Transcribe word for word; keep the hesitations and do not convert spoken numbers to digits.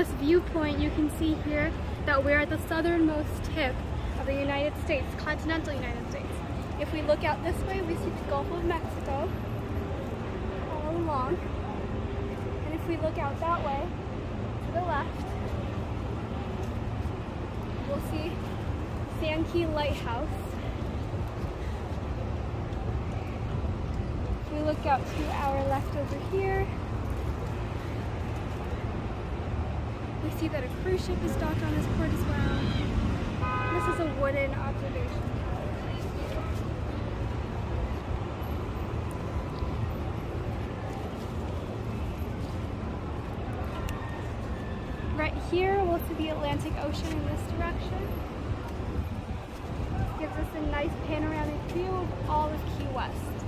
this viewpoint, you can see here that we're at the southernmost tip of the United States, continental United States. If we look out this way, we see the Gulf of Mexico all along. And if we look out that way, to the left, we'll see Sand Key Lighthouse. If we look out to our left over here, we see that a cruise ship is docked on this port as well. This is a wooden observation. Right here, we'll see the Atlantic Ocean in this direction. This gives us a nice panoramic view of all of Key West.